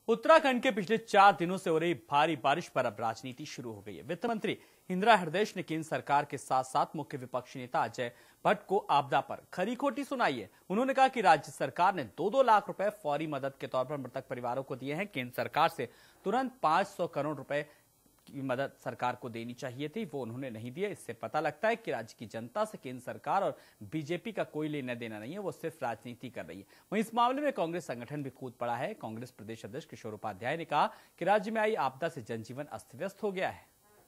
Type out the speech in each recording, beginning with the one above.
उत्तराखंड के पिछले 4 दिनों से हो रही भारी बारिश पर अब राजनीति शुरू हो गई है। वित्त मंत्री इंदिरा हृदयेश ने केंद्र सरकार के साथ साथ मुख्य विपक्षी नेता अजय भट्ट को आपदा पर खरी खोटी सुनाई है। उन्होंने कहा कि राज्य सरकार ने 2-2 लाख रुपए फौरी मदद के तौर पर मृतक परिवारों को दिए हैं। केंद्र सरकार से तुरंत 500 करोड़ रुपए की मदद सरकार को देनी चाहिए थी, वो उन्होंने नहीं दिए। इससे पता लगता है कि राज्य की जनता से केंद्र सरकार और बीजेपी का कोई लेना देना नहीं है, वो सिर्फ राजनीति कर रही है। वहीं इस मामले में कांग्रेस संगठन भी कूद पड़ा है। कांग्रेस प्रदेश अध्यक्ष किशोर उपाध्याय ने कहा कि राज्य में आई आपदा से जनजीवन अस्त व्यस्त हो गया है।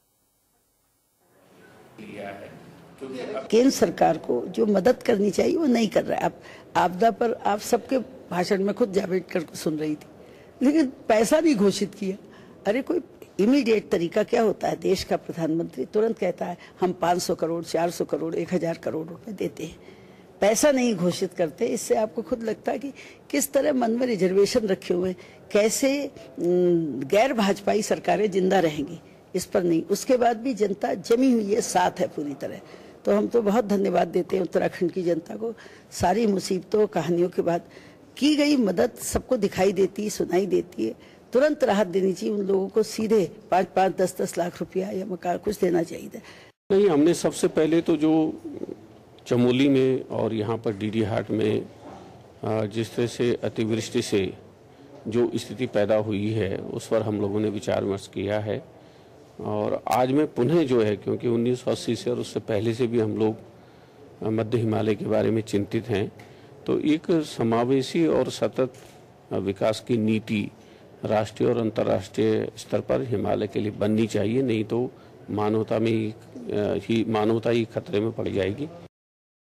केंद्र सरकार को जो मदद करनी चाहिए वो नहीं कर रहा है। अब आपदा पर आप सबके भाषण में खुद जावड़ेकर को सुन रही थी, लेकिन पैसा नहीं घोषित किया। अरे कोई इमीडिएट तरीका क्या होता है? देश का प्रधानमंत्री तुरंत कहता है हम 500 करोड़, 400 करोड़, 1000 करोड़ रुपए देते हैं, पैसा नहीं घोषित करते। इससे आपको खुद लगता है कि किस तरह मन में रिजर्वेशन रखे हुए, कैसे गैर भाजपाई सरकारें जिंदा रहेंगी, इस पर नहीं। उसके बाद भी जनता जमी हुई है, साथ है पूरी तरह। तो हम तो बहुत धन्यवाद देते हैं उत्तराखंड की जनता को। सारी मुसीबतों कहानियों के बाद की गई मदद सबको दिखाई देती, सुनाई देती है। तुरंत राहत देनी चाहिए उन लोगों को, सीधे 5-5, 10-10 लाख रुपया या मकान कुछ देना चाहिए। नहीं, हमने सबसे पहले तो जो चमोली में और यहाँ पर डीडी हाट में जिस तरह से अतिवृष्टि से जो स्थिति पैदा हुई है उस पर हम लोगों ने विचार विमर्श किया है। और आज में पुनः जो है, क्योंकि 1980 से और उससे पहले से भी हम लोग मध्य हिमालय के बारे में चिंतित हैं, तो एक समावेशी और सतत विकास की नीति राष्ट्रीय और अंतर्राष्ट्रीय स्तर पर हिमालय के लिए बननी चाहिए। नहीं तो मानवता ही खतरे में पड़ जाएगी।